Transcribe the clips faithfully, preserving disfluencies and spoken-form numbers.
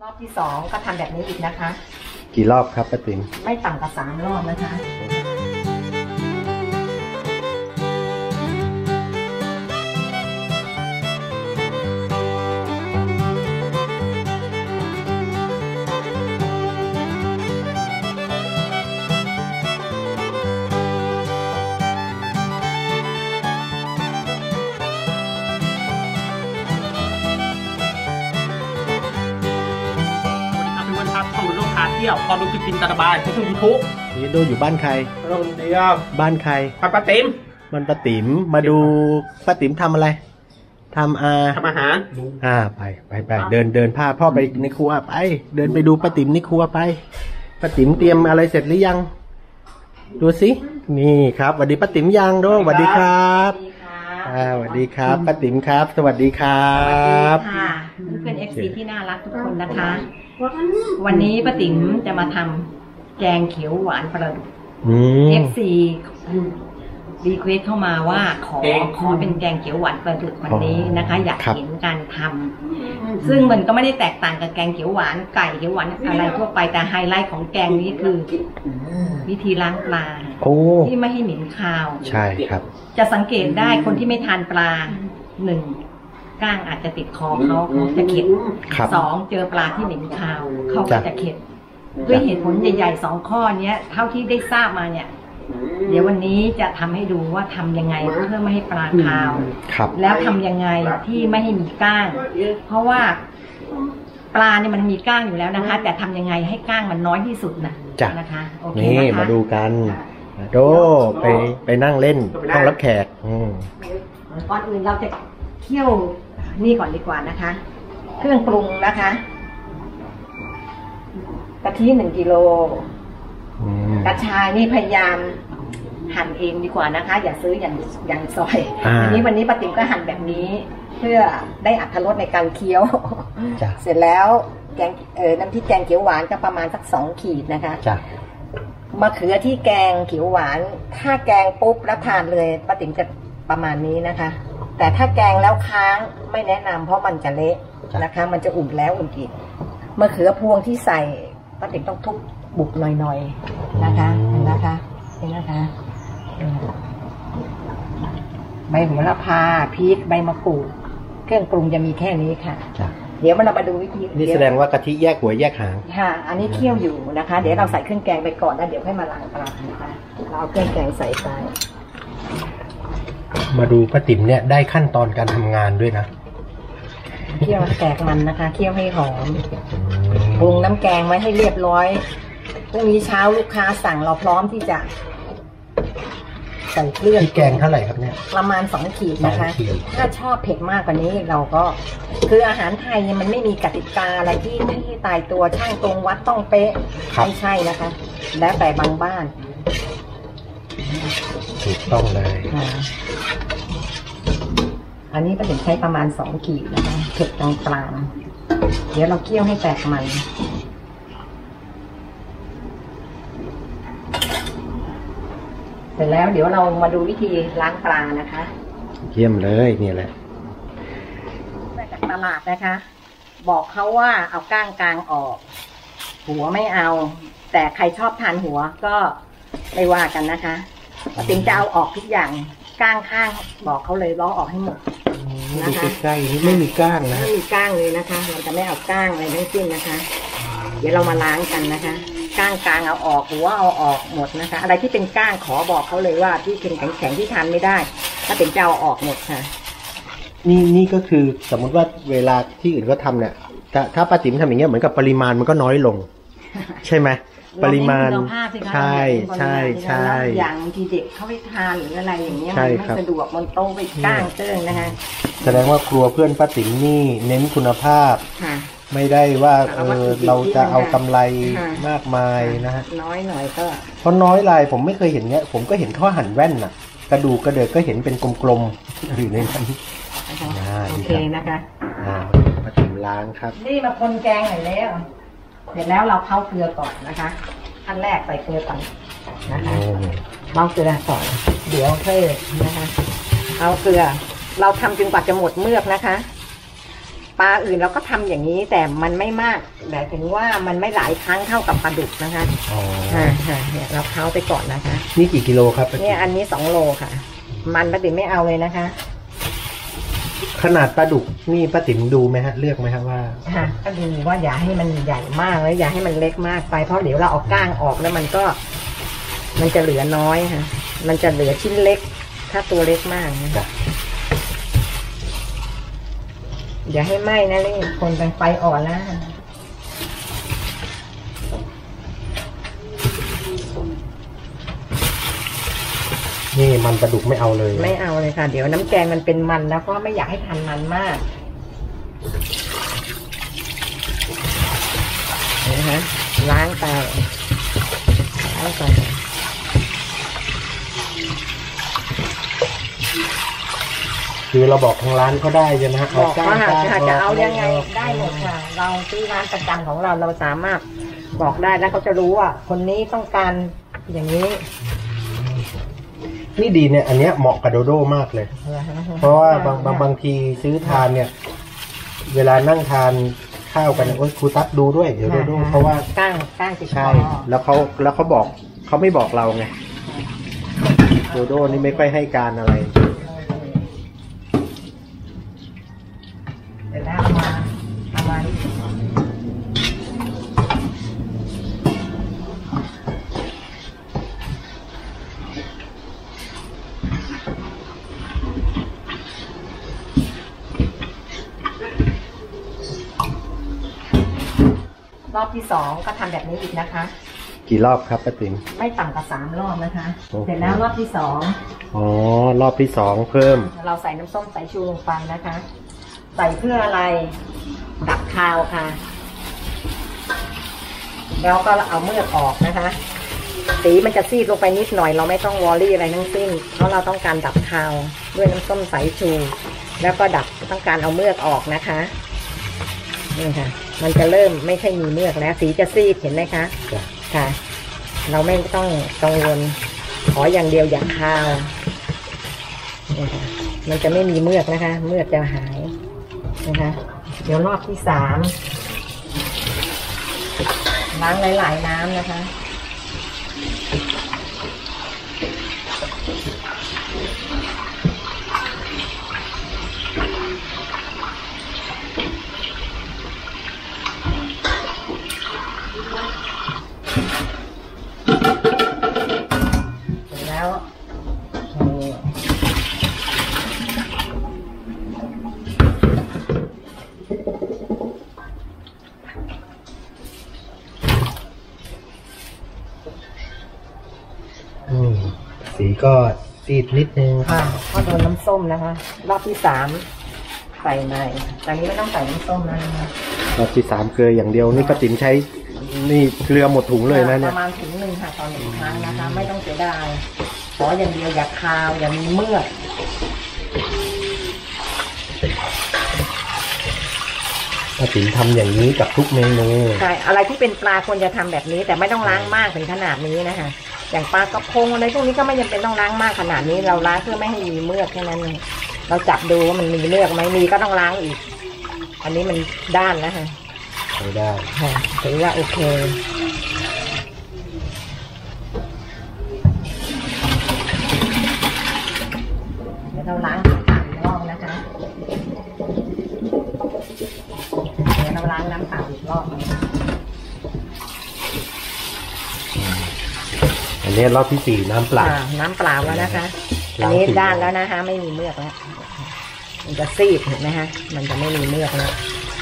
รอบที่สองก็ทำแบบนี้อีกนะคะกี่รอบครับป้าติ๋มไม่ต่ำกว่าสามรอบนะคะเที่ยวพอดูคลิปกินตาบายที่ยูทูบนี่ดูอยู่บ้านใครโรงเดียวบ้านใครป้าติ๋มมันป้าติ๋มมาดูป้าติ๋มทำอะไรทำอาทำอาหารอ่าไปไปไปเดินเดินพาพ่อไปในครัวไปเดินไปดูป้าติ๋มในครัวไปป้าติ๋มเตรียมอะไรเสร็จหรือยังดูสินี่ครับสวัสดีป้าติ๋มยังด้วยสวัสดีครับอ่าสวัสดีครับป้าติ๋มครับสวัสดีครับค่ะเพื่อนเอฟซีที่น่ารักทุกคนนะคะวันนี้ป้าติ๋มจะมาทำแกงเขียวหวานปลาดุกเอฟซีรีเควสเข้ามาว่าขอขอเป็นแกงเขียวหวานปลาดุกวันนี้นะคะอยากเห็นการทำซึ่งมันก็ไม่ได้แตกต่างกับแกงเขียวหวานไก่เขียวหวานอะไรทั่วไปแต่ไฮไลท์ของแกงนี้คือวิธีล้างปลาที่ไม่ให้เหม็นคาวใช่ครับจะสังเกตได้คนที่ไม่ทานปลาหนึ่งก้างอาจจะติดคอเขาเขาจะเข็ดสองเจอปลาที่เหม็นคาวเขาก็จะเข็ดด้วยเหตุผลใหญ่ๆสองข้อนี้เท่าที่ได้ทราบมาเนี่ยเดี๋ยววันนี้จะทำให้ดูว่าทำยังไงเพื่อไม่ให้ปลาคาวแล้วทำยังไงที่ไม่ให้มีก้างเพราะว่าปลาเนี่ยมันมีก้างอยู่แล้วนะคะแต่ทำยังไงให้ก้างมันน้อยที่สุดนะนะคะโอเคนี่มาดูกันโดไปไปนั่งเล่นห้องรับแขกก่อนอื่นเราจะเคี่ยวนี่ก่อนดีกว่านะคะเครื่องปรุงนะคะกะทิหนึ่งกิโลกระชายนี่พยายามหั่นเองดีกว่านะคะอย่าซื้ออย่างอย่างซอยอันนี้วันนี้ป้าติ๋มก็หั่นแบบนี้เพื่อได้อรรถรสในการเคี้ยวเสร็จแล้วแกงเออน้ำพริกแกงเขียวหวานก็ประมาณสักสองขีดนะคะมะเขือที่แกงเขียวหวานถ้าแกงปุ๊บแล้วทานเลยป้าติ๋มจะประมาณนี้นะคะแต่ถ้าแกงแล้วค้างไม่แนะนำเพราะมันจะเละนะคะมันจะอุ่นแล้วอุ่นอีกมะเขือพวงที่ใส่ป้าติ๋มต้องทุบบุกหน่อยๆนะคะเห็นนะคะเห็นนะคะใบโหระพาพริกใบมะกรูดเครื่องปรุงจะมีแค่นี้ค่ะเดี๋ยวเรามาดูวิธีนี่แสดงว่ากะทิแยกหัวแยกหางค่ะอันนี้เคี่ยวอยู่นะคะเดี๋ยวเราใส่เครื่องแกงไปก่อนแล้วเดี๋ยวค่อยมาล้างปลานะคะเราเอาเครื่องแกงใส่ไปมาดูป้าติ๋มเนี่ยได้ขั้นตอนการทำงานด้วยนะเคี่ยวแตกมันนะคะเคี่ยวให้หอมปรุงน้ำแกงไว้ให้เรียบร้อยพรุ่งนี้เช้าลูกค้าสั่งเราพร้อมที่จะใส่เครื่องแกงเท่าไหร่ครับเนี่ยประมาณสองขีดนะคะถ้าชอบเผ็ดมากกว่านี้เราก็คืออาหารไทยมันไม่มีกติกาอะไรที่ที่ตายตัวช่างตรงวัดต้องเป๊ะไม่ใช่นะคะแล้วแต่บางบ้านถูกต้องเลยอันนี้ก็ถึงใช้ประมาณสองขีดนะคะเผ็ดกลางๆเดี๋ยวเราเคี่ยวให้แตกมันเสร็จแล้วเดี๋ยวเรามาดูวิธีล้างปลานะคะเยี่ยมเลยนี่แหละมาจากตลาดนะคะบอกเขาว่าเอาก้างกลางออกหัวไม่เอาแต่ใครชอบทานหัวก็ไม่ว่ากันนะคะติ๋มจะเอาออกทุกอย่างก้างข้างบอกเขาเลยล้อออกให้หมดนะคะใกล้ๆนี่ไม่มีก้างนะไม่มีก้างเลยนะคะเราจะไม่เอาก้างอะไรทั้งสิ้นนะคะเดี๋ยวเรามาล้างกันนะคะก้างกลางเอาออกหัวเอาออกหมดนะคะอะไรที่เป็นก้างขอบอกเขาเลยว่าที่เป็นแข็งๆที่ทานไม่ได้ถ้าเป็นจะเอาออกหมดค่ะนี่นี่ก็คือสมมุติว่าเวลาที่อื่นก็ทำเนี่ยถ้าป้าติ๋มทำอย่างเงี้ยเหมือนกับปริมาณมันก็น้อยลงใช่ไหมปริมาณใช่ใช่ใช่อย่างที่เด็กเขาไปทานหรืออะไรอย่างเงี้ยมันไม่สะดวกมันโตไปก้างเติ้งนะคะแสดงว่าครัวเพื่อนป้าติ๋มนี่เน้นคุณภาพไม่ได้ว่าเออเราจะเอากำไรมากมายนะฮะน้อยหน่อยก็เพราะน้อยลายผมไม่เคยเห็นเนี้ยผมก็เห็นเขาหั่นแว่นน่ะกระดูกกระเดิดก็เห็นเป็นกลมๆอยู่ในนั้นโอเคนะคะป้าติ๋มล้างครับนี่มาคนแกงหน่อยแล้วเสร็จแล้วเราเผาเกลือก่อนนะคะขั้นแรกใส่เกลือก่อนนะคะเผาเกลือก่อนเดี๋ยวเพิ่มนะคะเผาเกลือเราทำจนกว่าจะหมดเมือกนะคะปลาอื่นเราก็ทำอย่างนี้แต่มันไม่มากแต่ถึงว่ามันไม่หลายครั้งเท่ากับปลาดุกนะคะอ๋อค่ะค่ะเนี่ยเราเท้าไปก่อนนะคะนี่กี่กิโลครับเนี่ยอันนี้สองโลค่ะ มันป้าติ๋มไม่เอาเลยนะคะขนาดปลาดุกนี่ป้าติ๋มดูไหมฮะเลือกไหมฮะว่าค่ะก็ดูว่าอย่าให้มันใหญ่มากแล้วอย่าให้มันเล็กมากไปเพราะเดี๋ยวเราเอาก้างออกแล้วมันก็ มันจะเหลือน้อยค่ะ มันจะเหลือชิ้นเล็ก ถ้าตัวเล็กมากนะจ้ะอย่าให้ไหม้นะนี่คนเป็นไฟอ่อนแล้วนี่มันปลาดุกไม่เอาเลยไม่เอาเลยค่ะ เดี๋ยวน้ำแกงมันเป็นมันแล้วก็ไม่อยากให้ทานมันมากนะคะล้างไปล้างไปคือเราบอกทางร้านเขาได้ใช่ไหมฮะบอกว่าก้างค่ะจะเอายังไงออกได้หมดค่ะ เราที่ร้านประจำของเราเราสามารถบอกได้แล้วเขาจะรู้ว่าคนนี้ต้องการอย่างนี้นี่ดีเนี่ย อันเนี้ยเหมาะกับโดโด้มากเลย เพราะว่าบางบางบางทีซื้อทานเนี่ย เวลานั่งทานข้าวกันเนี่ยโอ๊ยครูตั๊กดูด้วยเดี๋ยวโดโด้เพราะว่าก้างก้างติดคใช่อแล้วเขาแล้วเขาบอกเขาไม่บอกเราไงโดโด้นี่ไม่ค่อยให้การอะไรเดี๋ยวแล้วเอามาเอามา รอบที่สองก็ทำแบบนี้อีกนะคะกี่รอบครับป้าติ๋มไม่ต่ำกว่าสามรอบนะคะโอ้โหเสร็จแล้วรอบที่สองอ๋อรอบที่สองเพิ่มเราใส่น้ำส้มสายชูลงไปนะคะ ใส่เพื่ออะไร ดับคาวค่ะ แล้วก็เอาเมือกออกนะคะ สีมันจะซีดลงไปนิดหน่อยเราไม่ต้องวอรี่อะไรทั้งสิ้นเพราะเราต้องการดับคาวด้วยน้ำส้มสายชู แล้วก็ดับต้องการเอาเมือกออกนะคะนี่ค่ะ มันจะเริ่มไม่ใช่มีเมือกแล้ว สีจะซีดเห็นไหมคะจ้ะค่ะ เราไม่ต้องกังวลขออย่างเดียวอย่าคาวนี่ค่ะมันจะไม่มีเมือกนะคะ เมือกจะหายนะคะ เดี๋ยวรอบที่สามล้างหลายๆน้ำนะคะ เสร็จแล้วนี่อืมสีก็ซีดนิดนึงค่ะก็โดนน้ำส้มนะคะ รอบที่สามใส่ใหม่แต่นี้ไม่ต้องใส่น้ำส้มแล้วนะคะรอบที่สามเกลืออย่างเดียวนี่ป้าติ๋มใช้นี่เกลือหมดถุงเลยนะเนี่ปยระมาณถุงหนึ่งค่ะตอนหนึ่งครั้งนะคะ ไม่ต้องเสียดายขออย่างเดียวอย่าคาวอย่ามีเมือกป้าติ๋มทำอย่างนี้กับทุกเมนูใช่อะไรที่เป็นปลาควรจะทำแบบนี้ แต่ไม่ต้องล้างมากถึงขนาดนี้นะคะอย่างปลากระพงอะไรพวกนี้ก็ไม่จำเป็นต้องล้างมากขนาดนี้เราล้างเพื่อไม่ให้มีเมือกแค่นั้นเองเราจับดูว่ามันมีเมือกไหมมีก็ต้องล้างอีก อันนี้มันด้านแล้วค่ะใช้ได้ค่ะถือว่าโอเคเดี๋ยวเราล้างน้ำเปล่าอีกรอบนะคะเดี๋ยวเราล้างน้ำเปล่าอีกรอบอันนี้รอบที่สี่น้ำเปล่าอ่าน้ำเปล่าแล้วนะคะ อันล้างนี้สีด้านแล้วนะคะ ไม่มีเมือกแล้วมันจะซีดเห็นไหมคะมันจะไม่มีเมือกแล้ว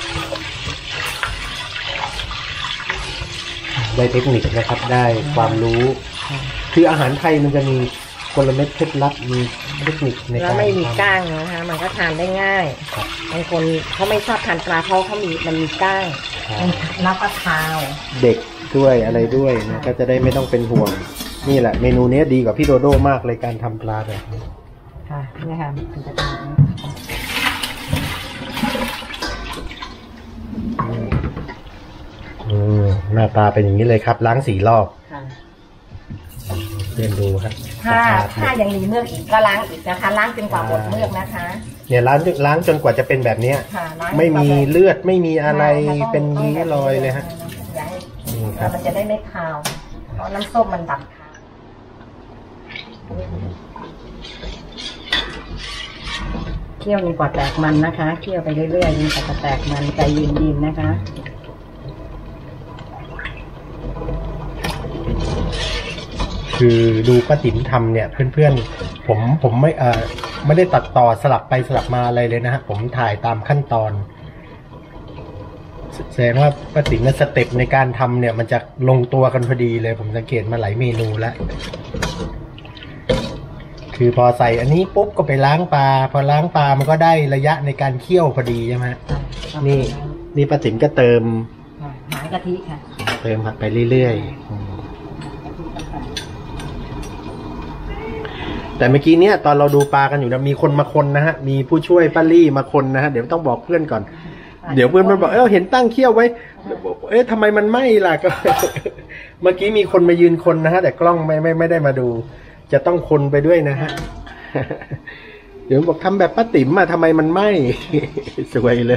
ได้เทคนิคนะครับ ได้ความรู้ค่ะคืออาหารไทยมันจะมีกลเม็ดเคล็ดลับมีเทคนิคในแล้กาว รไม่มีทำก้างนะคะ มันก็ทานได้ง่ายบางคนเขาไม่ชอบทานปลาเพราะเขามีมันมีก้างครับมันรับประทานเด็กด้วยอะไรด้วยนะก็จะได้ไม่ต้องเป็นห่วง นี่แหละ เมนูนี้ดีกว่าพี่โดโด้มากเลยการทำปลาแบบนี้ค่ะนี่ค่ะมันจะเป็นอย่างนี้อืมหน้าตาเป็นอย่างนี้เลยครับ ล้างสี่รอบค่ะเรียนดูครับถ้าสะอาดถ้ายังมีเมือกอีกก็ล้างอีกนะคะ ล้างจนกว่าหมดเมือกนะคะเนี่ยล้างล้างจนกว่าจะเป็นแบบเนี้ยค่ะล้างไม่มีเลือดไม่มีอะไรใช่ค่ะเป็นต้องริ้วรอยเลยฮะอย่าให้นี่ครับมันจะได้ไม่คาวเพราะน้ำส้มมันดับคาวเคี่ยวจนกว่าแตกมันนะคะเคี่ยวไปเรื่อยๆจนกว่าจะแตกมันใจเย็นๆนะคะคือดูป้าติ๋มทำเนี่ยเพื่อนๆผมผมไม่เอ่อไม่ได้ตัดต่อสลับไปสลับมาอะไรเลยนะฮะผมถ่ายตามขั้นตอนแสดงว่าป้าติ๋มเนี่ยสเต็ปในการทำเนี่ยมันจะลงตัวกันพอดีเลยผมสังเกตมาหลายเมนูแล้วคือพอใส่อันนี้ปุ๊บก็ไปล้างปลาพอล้างปลามันก็ได้ระยะในการเคี่ยวพอดีใช่ไหมนี่นี่ป้าติ๋มก็เติมหางกะทิค่ะเติมผัดไปเรื่อยๆแต่เมื่อกี้เนี้ยตอนเราดูปลากันอยู่นะมีคนมาคนนะฮะมีผู้ช่วยป้าลี่มาคนนะฮะเดี๋ยวต้องบอกเพื่อนก่อนเดี๋ยวเพื่อนมันบอกเออเห็นตั้งเคี่ยวไว้เอ๊ะทำไมมันไหม้ล่ะก็ เมื่อกี้มีคนมายืนคนนะฮะแต่กล้องไม่ไม่ไม่ได้มาดูจะต้องคนไปด้วยนะฮะ เดี๋ยวบอกทำแบบป้าติ๋มอะทำไมมันไหม้ สวยเลย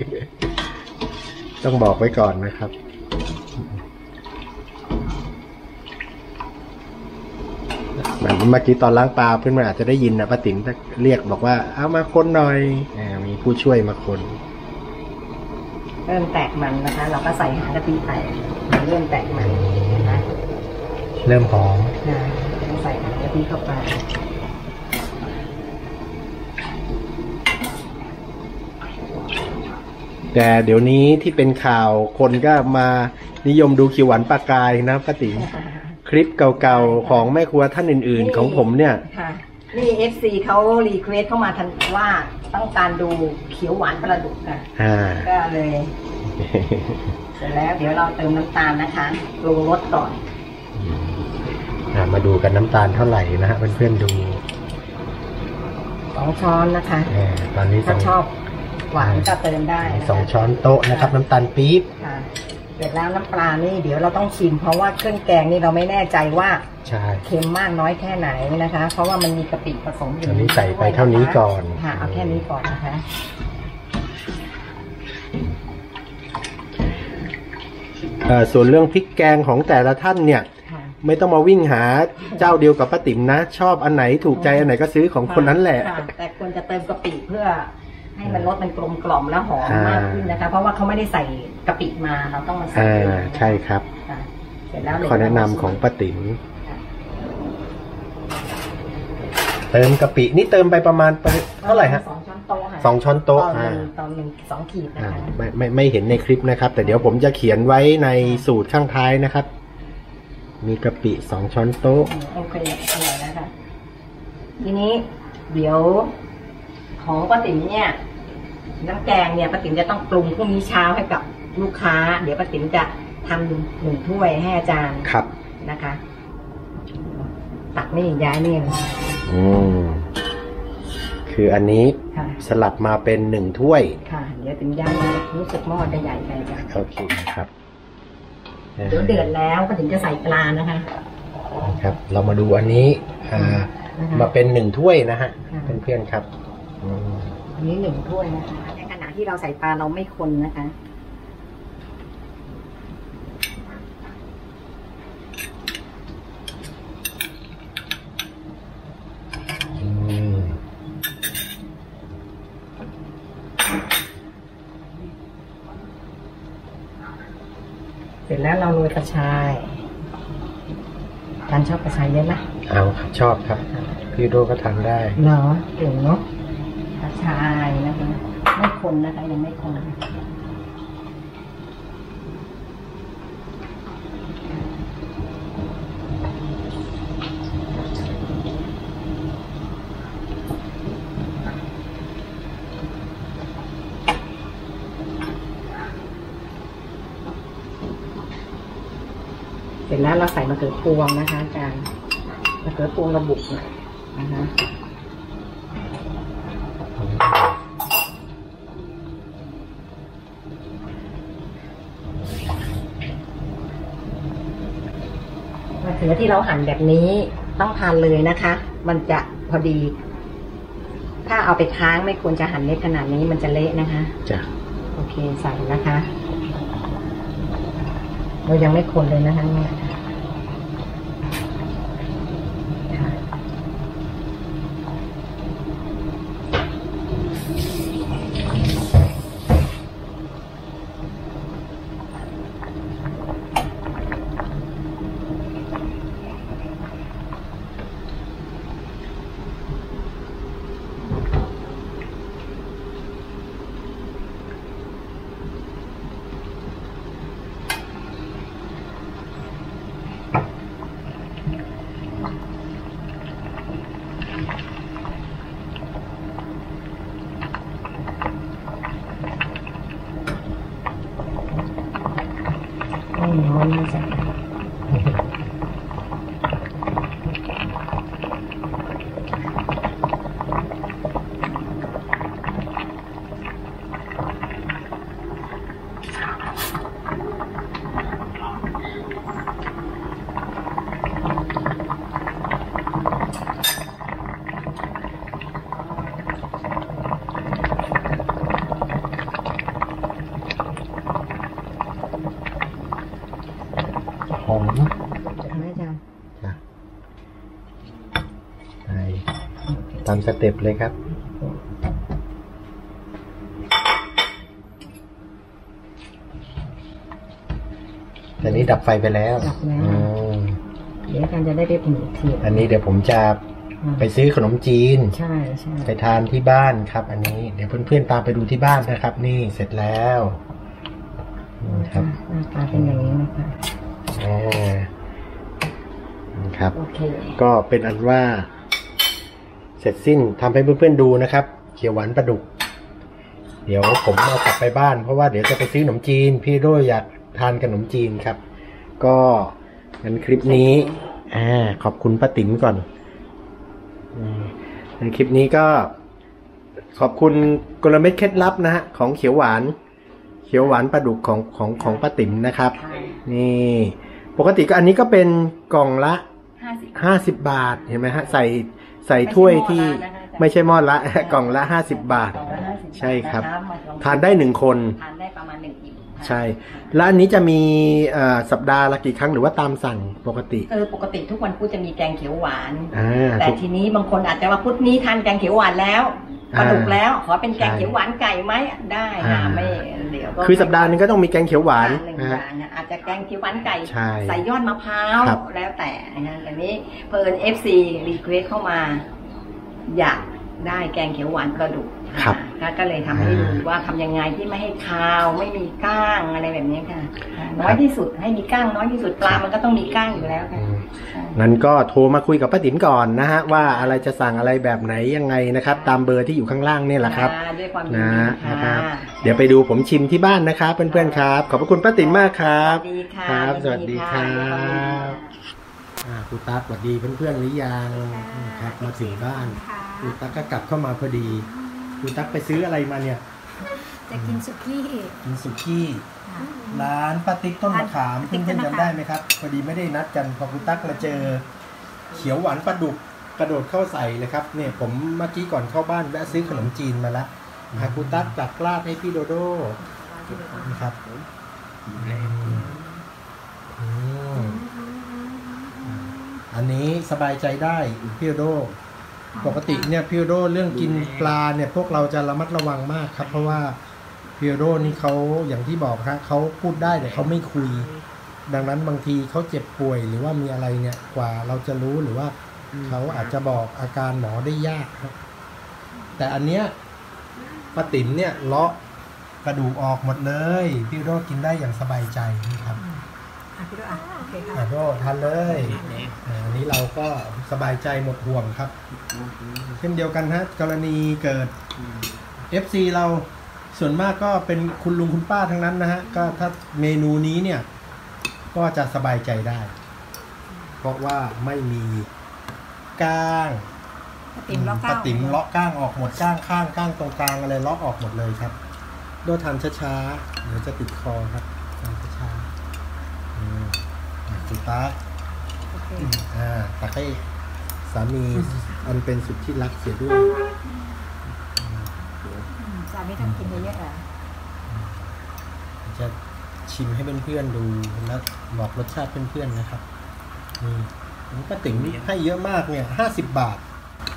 ต้องบอกไว้ก่อนนะครับเมื่อกี้ตอนล้างปลาเพื่อนๆอาจจะได้ยินนะป้าติ๋มเรียกบอกว่าเอามาคนหน่อยมีผู้ช่วยมาคนเริ่มแตกมันนะคะเราก็ใส่หางกะทิไปเริ่มแตกมันนะคะเริ่มหอมนะใส่หางกะทิเข้าไปแต่เดี๋ยวนี้ที่เป็นข่าวคนก็มานิยมดูคิวหวานปลากายนะป้าติ๋มคลิปเก่าๆของแม่ครัวท่านอื่นๆของผมเนี่ยค่ะนี่ เอฟ ซี เขารีเควสเข้ามาทันว่าต้องการดูเขียวหวานปลาดุกนะก็เลยเสร็จแล้วเดี๋ยวเราเติมน้ำตาลนะคะปรุงรสก่อนมาดูกันน้ำตาลเท่าไหร่นะฮะเพื่อนๆดูสองช้อนนะคะตอนนี้ถ้าชอบหวานก็เติมได้สองช้อนโต๊ะนะครับน้ำตาลปี๊บเสร็จแล้วน้ำปลานี่เดี๋ยวเราต้องชิมเพราะว่าเครื่องแกงนี่เราไม่แน่ใจว่าเค็มมากน้อยแค่ไหนนะคะเพราะว่ามันมีกะปิผสมอยู่อันนี้ใส่ไปเท่านี้ก่อนค่ะเอาแค่นี้ก่อนนะคะส่วนเรื่องพริกแกงของแต่ละท่านเนี่ยไม่ต้องมาวิ่งหาเจ้าเดียวกับป้าติ๋มนะชอบอันไหนถูกใจอันไหนก็ซื้อของคนนั้นแหละแต่ควรจะเติมกะปิเพื่อให้มันรสมันกลมกล่อมและหอมมากขึ้นนะคะเพราะว่าเขาไม่ได้ใส่กะปิมาเราต้องมาใส่ใช่ครับเสร็จแล้วข้อแนะนำของป้าติ๋มเติมกะปินี่เติมไปประมาณเท่าไหร่ฮะสองช้อนโต๊ะค่ะสองช้อนโต๊ะตอนหนึ่งสองขีดนะคะไม่ไม่ไม่เห็นในคลิปนะครับแต่เดี๋ยวผมจะเขียนไว้ในสูตรข้างท้ายนะครับมีกะปิสองช้อนโต๊ะโอเคอร่อยแล้วค่ะทีนี้เดี๋ยวของป้าติ๋มเนี่ยน้ำแกงเนี่ยป้าติ๋มจะต้องปรุงพรุ่งนี้เช้าให้กับลูกค้าเดี๋ยวป้าติ๋มจะทำหนึ่งถ้วยให้อาจารย์ครับนะคะตักนี่ย้ายนี่อืมคืออันนี้สลับมาเป็นหนึ่งถ้วยค่ะเดี๋ยวติ๋มย้ายรู้สึกหม้อจะใหญ่ไปจ้ะโอเคครับเดี๋ยวเดือดแล้วป้าติ๋มจะใส่ปลานะคะครับเรามาดูอันนี้อ่ามาเป็นหนึ่งถ้วยนะฮะเพื่อนๆครับอันนี้หนึ่งถ้วยนะคะในขณะที่เราใส่ปลาเราไม่คนนะคะเสร็จแล้วเราโรยกระชายการชอบกระชายเยอะไหมเอาครับชอบครับพี่โดก็ทำได้เนาะเก่งเนาะกระชายนะคะไม่คนนะคะยังไม่คนเสร็จแล้วเราใส่มะเขือพวงนะคะอาจารย์มะเขือพวงระบุหน่อยนะคะมะเขือที่เราหั่นแบบนี้ต้องทานเลยนะคะมันจะพอดีถ้าเอาไปค้างไม่ควรจะหั่นเล็กขนาดนี้มันจะเละนะคะจ้ะโอเคใส่นะคะเรายังไม่คนเลยนะคะเนี่ยน้อยน่าจะหอมไม่จ้ะจ้ะไปตามสเต็ปเลยครับอันนี้ดับไฟไปแล้วดับแล้วเดี๋ยวกันจะได้ไปผลิตทีอันนี้เดี๋ยวผมจะไปซื้อขนมจีนใช่ใช่ไปทานที่บ้านครับอันนี้เดี๋ยวเพื่อนๆตามไปดูที่บ้านนะครับนี่เสร็จแล้วครับหน้าตาเป็นอย่างนี้นะคะอ๋อครับ okay. ก็เป็นอันว่าเสร็จสิ้นทำให้เพื่อนๆดูนะครับเขียวหวานปลาดุกเดี๋ยวผมเอากลับไปบ้านเพราะว่าเดี๋ยวจะไปซื้อขนมจีนพี่โรยอยากทานขนมจีนครับก็งั้นคลิปนี้อ่าขอบคุณป้าติ๋มก่อนในคลิปนี้ก็ขอบคุณกลเม็ดเคล็ดลับนะฮะของเขียวหวานเขียวหวานปลาดุกของของของป้าติ๋มนะครับนี่ปกติก็อันนี้ก็เป็นกล่องละห้าสิบบาทเห็นไหมฮะใส่ใส่ถ้วยที่ไม่ใช่หม้อละกล่องละห้าสิบบาทใช่ครับทานได้หนึ่งคนทานได้ประมาณหนึ่งอิ่มใช่แล้วอันนี้จะมีสัปดาห์ละกี่ครั้งหรือว่าตามสั่งปกติเออปกติทุกวันพุธจะมีแกงเขียวหวานแต่ทีนี้บางคนอาจจะว่าพุธนี้ทานแกงเขียวหวานแล้วปลาดุกแล้วขอเป็นแกงเขียวหวานไก่ไหมได้ค่ะไม่เดี๋ยวก็คือสัปดาห์นึงก็ต้องมีแกงเขียวหวานนะฮะอาจจะแกงเขียวหวานไก่ใส่ยอดมะพร้าวแล้วแต่นะแต่นี้เพิ่น เอฟ ซี รีเควสเข้ามาอยากได้แกงเขียวหวานปลาดุกก็เลยทำให้ดูว่าทำยังไงที่ไม่ให้คาวไม่มีก้างอะไรแบบนี้ค่ะน้อยที่สุดให้มีก้างน้อยที่สุดปลามันก็ต้องมีก้างอยู่แล้วค่ะงั้นก็โทรมาคุยกับป้าติ๋มก่อนนะฮะว่าอะไรจะสั่งอะไรแบบไหนยังไงนะครับตามเบอร์ที่อยู่ข้างล่างนี่แหละครับนะนะครับเดี๋ยวไปดูผมชิมที่บ้านนะครับเพื่อนๆครับขอบพระคุณป้าติ๋มมากครับครับสวัสดีครับครูตั๊กสวัสดีเพื่อนๆหรือยังครับมาถึงบ้านครูตั๊กก็กลับเข้ามาพอดีครูตั๊กไปซื้ออะไรมาเนี่ยจะกินสุกี้กินสุกี้ร้านป้าติ๊กต้นมะขามเพื่อนๆจำได้ไหมครับพอดีไม่ได้นัดกันพอครูตั๊กมาเจอเขียวหวานปลาดุกกระโดดเข้าใส่เลยครับเนี่ยผมเมื่อกี้ก่อนเข้าบ้านแวะซื้อขนมจีนมาแล้วครูตั๊กจัดราดให้พี่โดโด้นะครับอันนี้สบายใจได้พี่โดโด้ปกติเนี่ยพี่โดโด้เรื่องกินปลาเนี่ยพวกเราจะระมัดระวังมากครับเพราะว่าพี่โดโด้นี่เขาอย่างที่บอกครับเขาพูดได้แต่เขาไม่คุยดังนั้นบางทีเขาเจ็บป่วยหรือว่ามีอะไรเนี่ยกว่าเราจะรู้หรือว่าเขาอาจจะบอกอาการหมอได้ยากครับแต่อันเนี้ยป้าติ๋มเนี่ยเลาะกระดูกออกหมดเลยพี่โดโด้กินได้อย่างสบายใจนะครับพี่โดอ่ะโอเคค่ะพี่โดทานเลยอันนี้เราก็สบายใจหมดห่วงครับเช่นเดียวกันฮะกรณีเกิด เอฟ ซี เราส่วนมากก็เป็นคุณลุงคุณป้าทั้งนั้นนะฮะก็ถ้าเมนูนี้เนี่ยก็จะสบายใจได้เพราะว่าไม่มีก้างป้าติ๋มเลาะก้างออกหมดก้างข้างก้างตรงกลางอะไรเลาะออกหมดเลยครับโดยทานช้าๆเดี๋ยวจะติดคอครับทานช้าๆสุดท้ายอ่าตักให้สามีอันเป็นสุดที่รักเสียด้วยาไม่ต้องกินเยอะๆอ่ะจะชิมให้เพื่อนๆดูแล้วบอกรสชาติเพื่อนๆนะครับนี่ป้าติ๋มให้เยอะมากเนี่ยห้าสิบบาท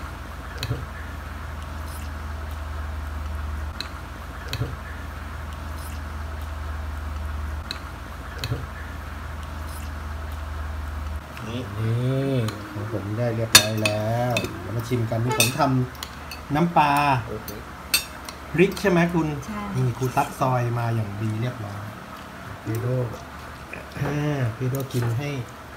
นี่ของผมได้เรียบร้อยแล้วมาชิมกันนี่ผมทำน้ำปลาพริกใช่ไหมคุณนี่ครูตักซอยมาอย่างดีเรียบร้อยพีโดอ่าพีโดกินให้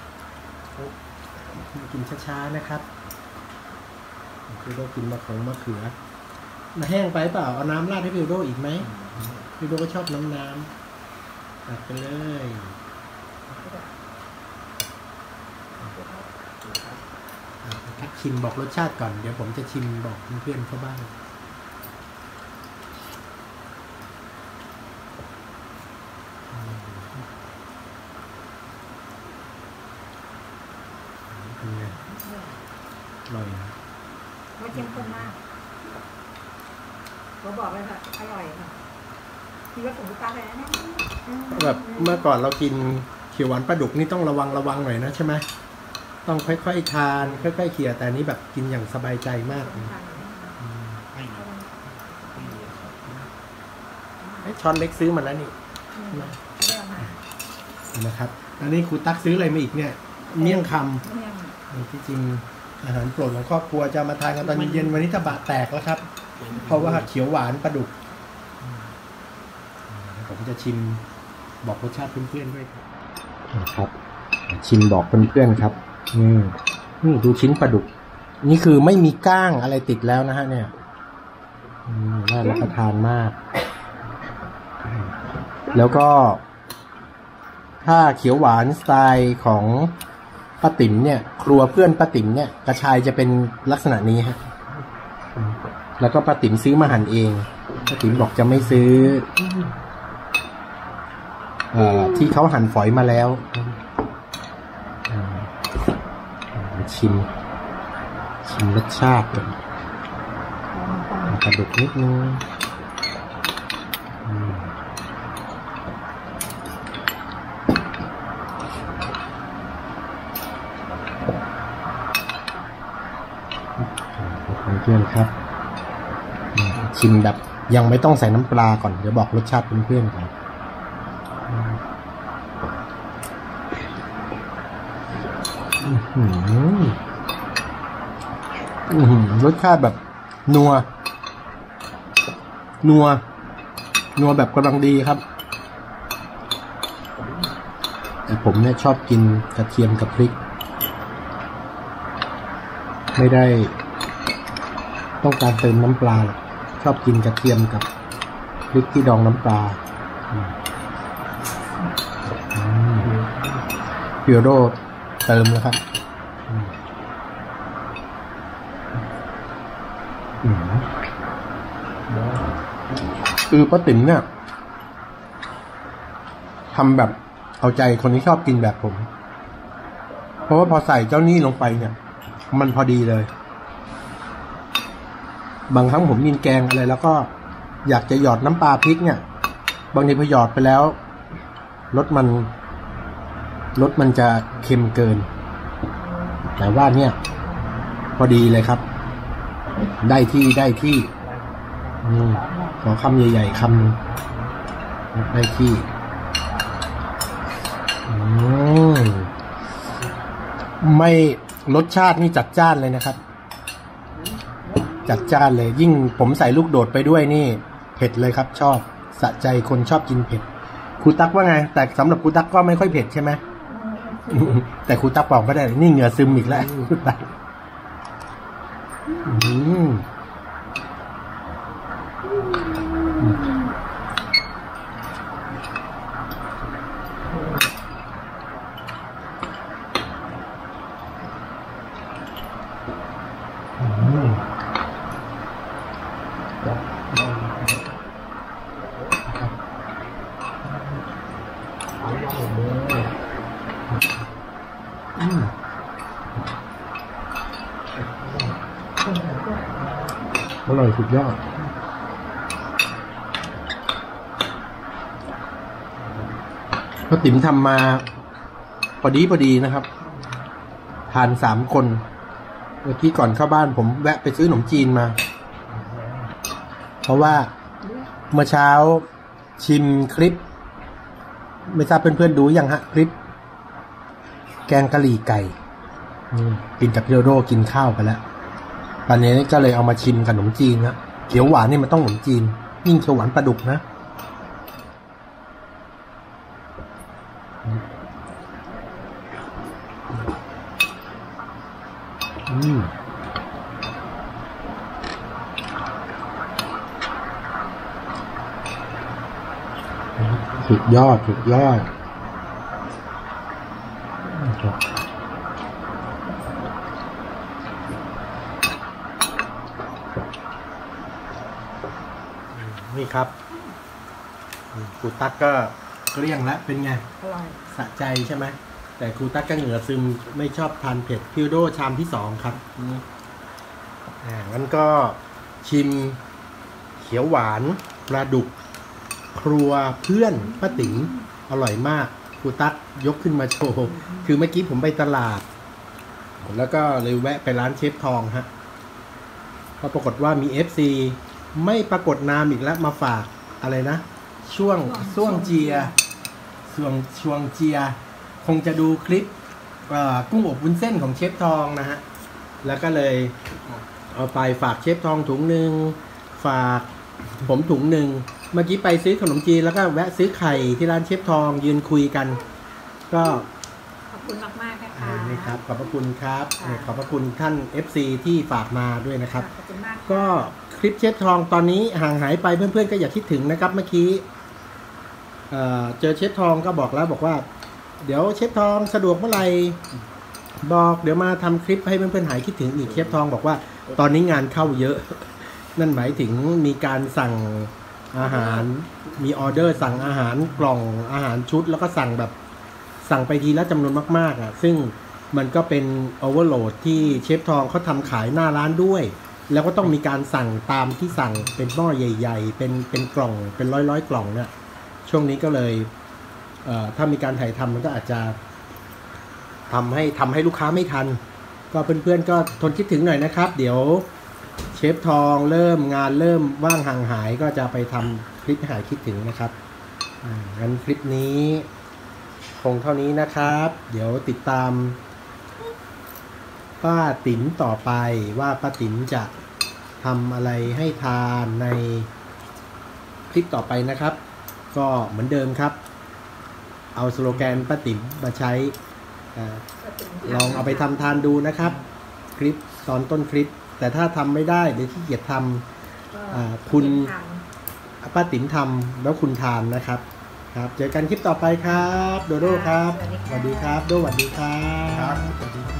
กินช้าๆนะครับพีโดกินมะขงมะเขือแห้งไปเปล่าเอาน้ำราดให้พีโดอีกไหมพีโดก็ชอบน้ำน้ำตัดไปเลยชิมบอกรสชาติก่อนเดี๋ยวผมจะชิมบอกเพื่อนๆเขาบ้างเป็นไงอร่อยนะไม่เข้มข้นมากเราบอกเลยค่ะอร่อยค่ะคิดว่าผมตาเลยนะแบบเมื่อก่อนเรากินเขียวหวานปลาดุกนี่ต้องระวังระวังหน่อยนะใช่ไหมต้องค่อยๆทานค่อยๆเคี่ยแต่นี้แบบกินอย่างสบายใจมากไอ้ช้อนเล็กซื้อมาแล้วนี่นะครับอันนี้ครูตักซื้ออะไรมาอีกเนี่ยเมี่ยงคำที่จริงอาหารโปรดของครอบครัวจะมาทานกันตอนเย็นวันนี้ตะบะแตกแล้วครับเพราะว่าเขียวหวานปลาดุกผมจะชิมบอกรสชาติเพื่อนๆด้วยครับชิมบอกเพื่อนๆครับอืมนี่ดูชิ้นปลาดุกนี่คือไม่มีก้างอะไรติดแล้วนะฮะเนี่ยอืมน่ารับประทานมากแล้วก็ถ้าเขียวหวานสไตล์ของป้าติ๋มเนี่ยครัวเพื่อนป้าติ๋มเนี่ยกระชายจะเป็นลักษณะนี้ฮะแล้วก็ป้าติ๋มซื้อมาหั่นเองป้าติ๋มบอกจะไม่ซื้อเอ่อที่เขาหั่นฝอยมาแล้วชิมชิมรสชาติกันกระดุกนิดนึงเพื่อนๆครับชิมแบบยังไม่ต้องใส่น้ำปลาก่อนเดี๋ยวบอกรสชาติเพื่อนๆก่อนรสชาติแบบนัวนัวนัวแบบกำลังดีครับแต่ผมเนี่ยชอบกินกระเทียมกับพริกไม่ได้ต้องการเติมน้ำปลาหรอกชอบกินกระเทียมกับพริกที่ดองน้ำปลาเปียโรเติมแล้วครับคือป้าติ๋มเนี่ยทำแบบเอาใจคนที่ชอบกินแบบผมเพราะว่าพอใส่เจ้านี่ลงไปเนี่ยมันพอดีเลยบางครั้งผมกินแกงอะไรแล้วก็อยากจะหยอดน้ำปลาพริกเนี่ยบางทีพอหยอดไปแล้วรสมันรสมันจะเค็มเกินแต่ว่าเนี่ยพอดีเลยครับได้ที่ได้ที่อืมขอคำใหญ่ๆคำนึงได้ที่อืมไม่รสชาตินี่จัดจ้านเลยนะครับจัดจ้านเลยยิ่งผมใส่ลูกโดดไปด้วยนี่เผ็ดเลยครับชอบสะใจคนชอบกินเผ็ดครูตักว่าไงแต่สำหรับครูตักก็ไม่ค่อยเผ็ดใช่ไหม แต่ครูตักบอกไม่ได้นี่เหงื่อซึมอีกแล้วครูตักอืมอร่อยสุดยอดป้าติ๋มทำมาพอดีพอดีนะครับทานสามคนเมื่อกี้ก่อนเข้าบ้านผมแวะไปซื้อขนมจีนมา เพราะว่าเมื่อเช้าชิมคลิปไม่ทราบเพื่อนๆดูยังฮะคลิปแกงกะหรี่ไก่กินกับพี่โดโดกินข้าวไปแล้วตอนนี้ก็เลยเอามาชิมกับขนมจีนนะเขียวหวานนี่มันต้องขนมจีนยิ่งเขียวหวานปลาดุกนะอืมสุดยอดสุดยอดนี่ครับครูตั๊กก็เกลี้ยงแล้วเป็นไงอร่อยสะใจใช่ไหมแต่ครูตั๊กก็เหงื่อซึมไม่ชอบทานเผ็ดพิวโดชามที่สองครับอ่างั้นก็ชิมเขียวหวานปลาดุกครัวเพื่อนป้าติ๋มอร่อยมากครูตั๊กยกขึ้นมาโชว์คือเมื่อกี้ผมไปตลาดแล้วก็เลยแวะไปร้านเชฟทองฮะก็ปรากฏว่ามี เอฟ ซี ไม่ปรากฏนามอีกแล้วมาฝากอะไรนะช่วงช่วงเจียช่วงช่วงเจียคงจะดูคลิปกุ้งอบวุ้นเส้นของเชฟทองนะฮะแล้วก็เลยเอาไปฝากเชฟทองถุงหนึ่งฝากผมถุงหนึ่งเมื่อกี้ไปซื้อขนมจีนแล้วก็แวะซื้อไข่ที่ร้านเชฟทองยืนคุยกันก็ขอบคุณมากมากนะคะนี่ครับขอบพระคุณครับขอบพระคุณท่าน เอฟ ซี ที่ฝากมาด้วยนะครับขอบคุณมากก็คลิปเชฟทองตอนนี้ห่างหายไปเพื่อนๆก็อย่าคิดถึงนะครับเมื่อกี้เอ่อเจอเชฟทองก็บอกแล้วบอกว่าเดี๋ยวเชฟทองสะดวกเมื่อไหร่บอกเดี๋ยวมาทำคลิปให้เพื่อนๆหายคิดถึงอีกเชฟทองบอกว่าตอนนี้งานเข้าเยอะนั่นหมายถึงมีการสั่งอาหารมีออเดอร์สั่งอาหารกล่องอาหารชุดแล้วก็สั่งแบบสั่งไปทีละจำนวนมากๆอ่ะซึ่งมันก็เป็นโอเวอร์โหลดที่เชฟทองเขาทำขายหน้าร้านด้วยแล้วก็ต้องมีการสั่งตามที่สั่งเป็นหม้อใหญ่ๆเป็นเป็นกล่องเป็นร้อยๆกล่องเนี่ยช่วงนี้ก็เลยเอ่อถ้ามีการถ่ายทำมันก็อาจจะทำให้ทำให้ลูกค้าไม่ทันก็เพื่อนๆก็ทนคิดถึงหน่อยนะครับเดี๋ยวเชฟทองเริ่มงานเริ่มว่างห่างหายก็จะไปทำคลิปหายคิดถึงนะครับงั้นคลิปนี้คงเท่านี้นะครับเดี๋ยวติดตามป้าติ๋มต่อไปว่าป้าติ๋มจะทำอะไรให้ทานในคลิปต่อไปนะครับก็เหมือนเดิมครับเอาสโลแกนป้าติ๋มมาใช้ลองเอาไปทำทานดูนะครับคลิปตอนต้นคลิปแต่ถ้าทำไม่ได้หรือขี้เกียจทำคุณป้าติ๋มทำแล้วคุณทานนะครับครับเจอกันคลิปต่อไปครับโดโดครับสวัสดีครับโดสวัสดีครับ